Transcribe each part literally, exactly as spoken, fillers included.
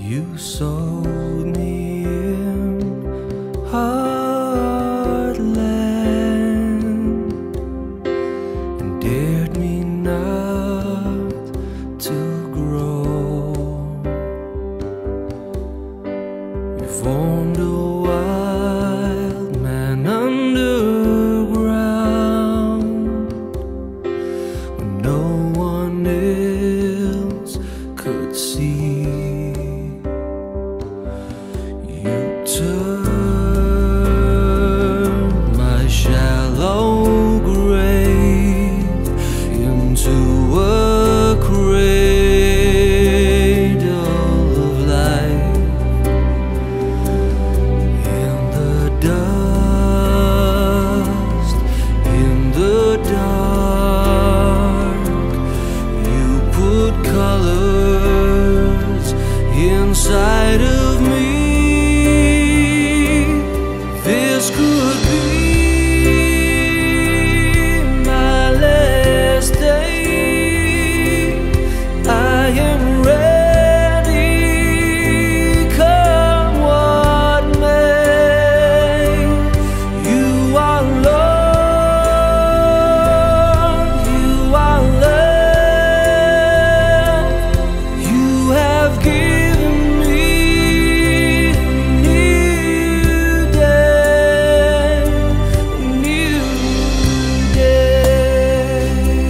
You sold me in heartland and dared me not to grow. You formed a wild man underground when no one else could see. You turned my shallow grave into a cradle of life. In the dust, in the dark, you put colors inside of me. This could be my last day. I am ready, come what may. You are Lord, you are love. You have given me a new day, a new day.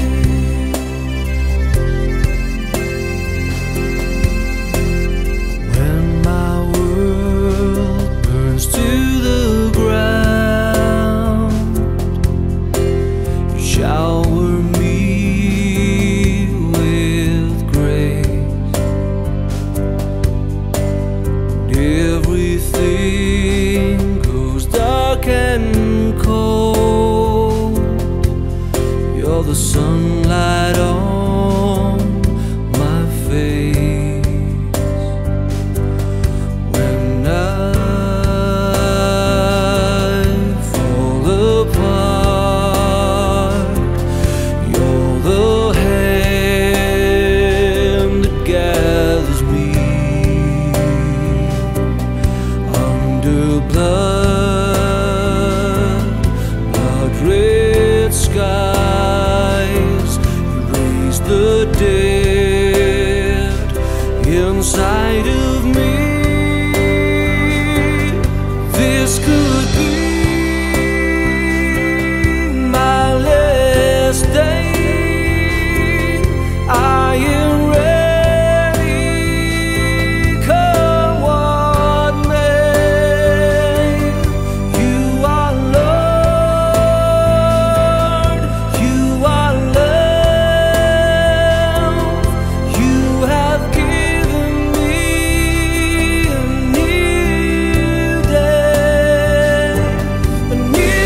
When my world burns to the ground, you shower me with grace. And everything goes dark and cold. You're the sunlight on my face. When I fall apart, you're the hand that gathers me. Under blood, blood-red skies, you raise the dead inside of me. This could be my last day. I am ready, come what may. You are Lord, you are love. You have given me a new day, a new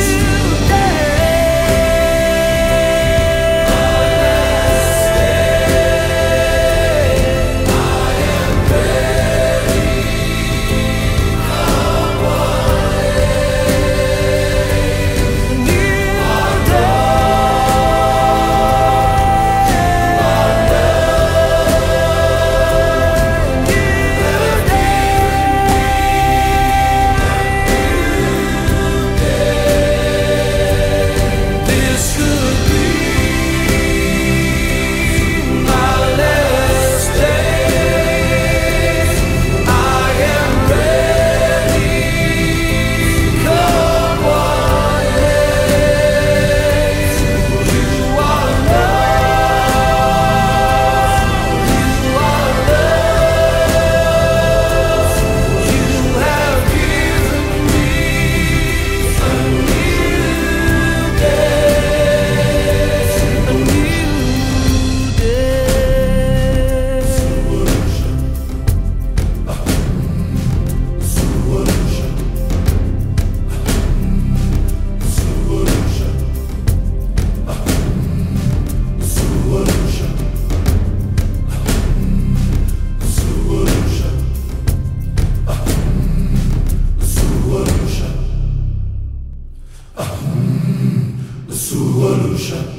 Suvolution.